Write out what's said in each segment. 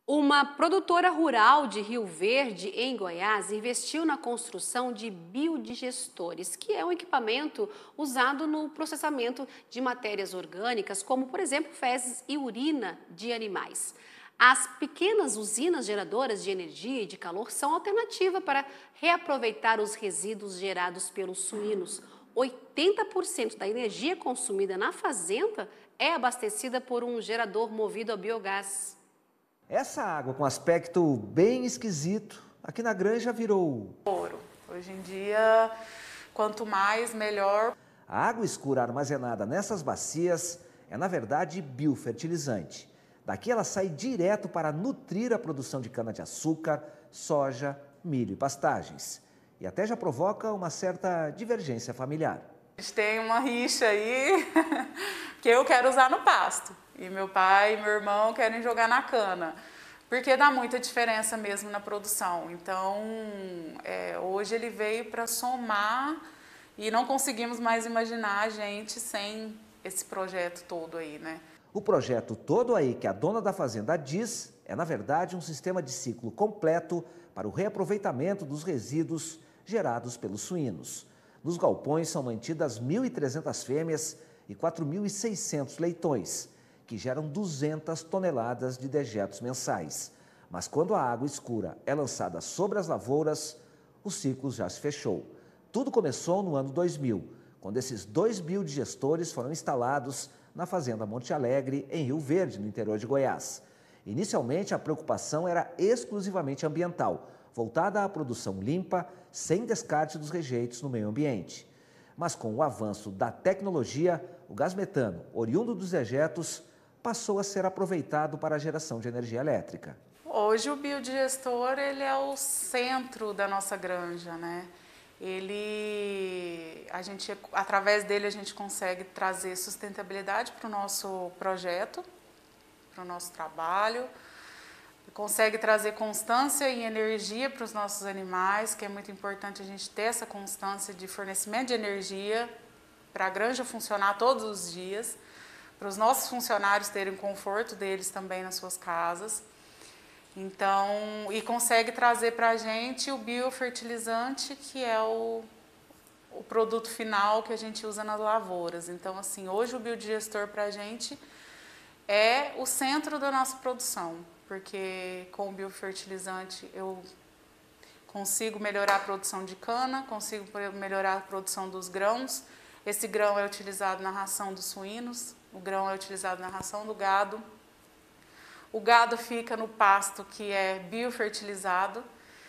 Uma produtora rural de Rio Verde, em Goiás, investiu na construção de biodigestores, que é um equipamento usado no processamento de matérias orgânicas, como, por exemplo, fezes e urina de animais. As pequenas usinas geradoras de energia e de calor são alternativa para reaproveitar os resíduos gerados pelos suínos. 80% da energia consumida na fazenda é abastecida por um gerador movido a biogás. Essa água com aspecto bem esquisito, aqui na granja virou. Ouro. Hoje em dia, quanto mais, melhor. A água escura armazenada nessas bacias é, na verdade, biofertilizante. Daqui ela sai direto para nutrir a produção de cana-de-açúcar, soja, milho e pastagens. E até já provoca uma certa divergência familiar. A gente tem uma rixa aí que eu quero usar no pasto. E meu pai e meu irmão querem jogar na cana. Porque dá muita diferença mesmo na produção. Então, hoje ele veio para somar e não conseguimos mais imaginar a gente sem esse projeto todo aí, né? O projeto todo aí que a dona da fazenda diz é, na verdade, um sistema de ciclo completo para o reaproveitamento dos resíduos gerados pelos suínos. Nos galpões são mantidas 1.300 fêmeas e 4.600 leitões, que geram 200 toneladas de dejetos mensais. Mas quando a água escura é lançada sobre as lavouras, o ciclo já se fechou. Tudo começou no ano 2000, quando esses 2 biodigestores foram instalados na Fazenda Monte Alegre, em Rio Verde, no interior de Goiás. Inicialmente, a preocupação era exclusivamente ambiental, voltada à produção limpa, sem descarte dos rejeitos no meio ambiente. Mas com o avanço da tecnologia, o gás metano, oriundo dos dejetos, passou a ser aproveitado para a geração de energia elétrica. Hoje o biodigestor ele é o centro da nossa granja, né? Através dele a gente consegue trazer sustentabilidade para o nosso projeto, para o nosso trabalho, consegue trazer constância e energia para os nossos animais, que é muito importante a gente ter essa constância de fornecimento de energia para a granja funcionar todos os dias, para os nossos funcionários terem conforto deles também nas suas casas. Então, e consegue trazer para a gente o biofertilizante, que é o produto final que a gente usa nas lavouras. Então, assim, hoje o biodigestor para a gente é o centro da nossa produção, porque com o biofertilizante eu consigo melhorar a produção de cana, consigo melhorar a produção dos grãos. Esse grão é utilizado na ração dos suínos, o grão é utilizado na ração do gado. O gado fica no pasto que é biofertilizado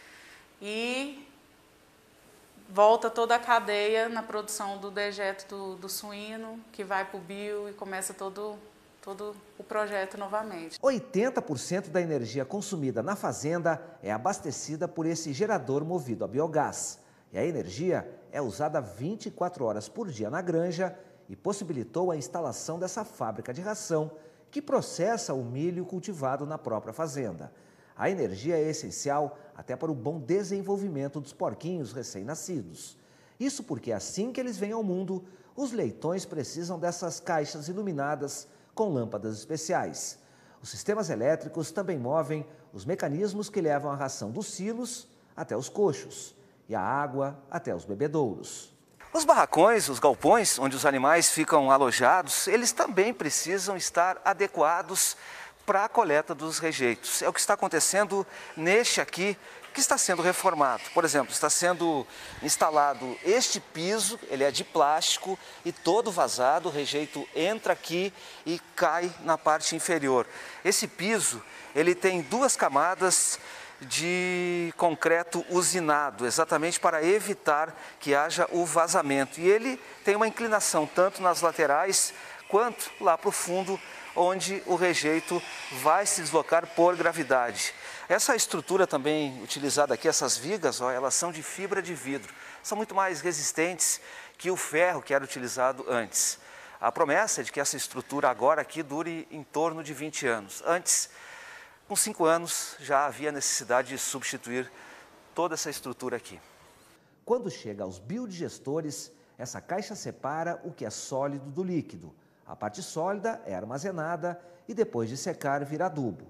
e volta toda a cadeia na produção do dejeto do suíno, que vai para o bio e começa todo o projeto novamente. 80% da energia consumida na fazenda é abastecida por esse gerador movido a biogás. E a energia é usada 24 horas por dia na granja e possibilitou a instalação dessa fábrica de ração que processa o milho cultivado na própria fazenda. A energia é essencial até para o bom desenvolvimento dos porquinhos recém-nascidos. Isso porque assim que eles vêm ao mundo, os leitões precisam dessas caixas iluminadas com lâmpadas especiais. Os sistemas elétricos também movem os mecanismos que levam a ração dos silos até os coxos e a água até os bebedouros. Os barracões, os galpões, onde os animais ficam alojados, eles também precisam estar adequados para a coleta dos rejeitos. É o que está acontecendo neste aqui, que está sendo reformado. Por exemplo, está sendo instalado este piso, ele é de plástico e todo vazado, o rejeito entra aqui e cai na parte inferior. Esse piso, ele tem 2 camadas de concreto usinado, exatamente para evitar que haja o vazamento. E ele tem uma inclinação tanto nas laterais quanto lá para o fundo, onde o rejeito vai se deslocar por gravidade. Essa estrutura também utilizada aqui, essas vigas, elas são de fibra de vidro. São muito mais resistentes que o ferro que era utilizado antes. A promessa é de que essa estrutura agora aqui dure em torno de 20 anos. Antes, com 5 anos, já havia necessidade de substituir toda essa estrutura aqui. Quando chega aos biodigestores, essa caixa separa o que é sólido do líquido. A parte sólida é armazenada e depois de secar vira adubo.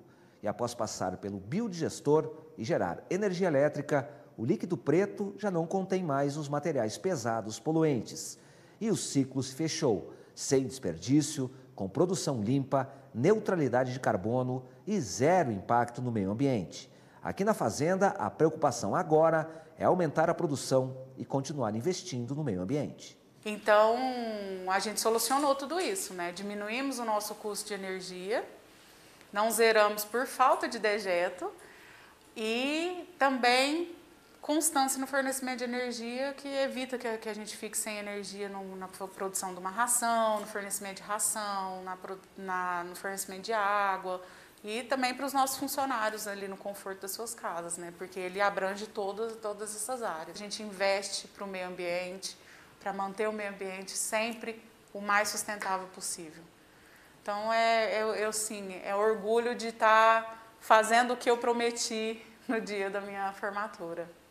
e após passar pelo biodigestor e gerar energia elétrica, o líquido preto já não contém mais os materiais pesados poluentes. E o ciclo se fechou, sem desperdício, com produção limpa, neutralidade de carbono e zero impacto no meio ambiente. Aqui na fazenda, a preocupação agora é aumentar a produção e continuar investindo no meio ambiente. Então, a gente solucionou tudo isso, né? Diminuímos o nosso custo de energia, não zeramos por falta de dejeto e também constância no fornecimento de energia, que evita que a gente fique sem energia na produção de uma ração, no fornecimento de ração, no fornecimento de água e também para os nossos funcionários ali no conforto das suas casas, né? Porque ele abrange todas essas áreas. A gente investe para o meio ambiente, para manter o meio ambiente sempre o mais sustentável possível. Então, sim, é orgulho de estar fazendo o que eu prometi no dia da minha formatura.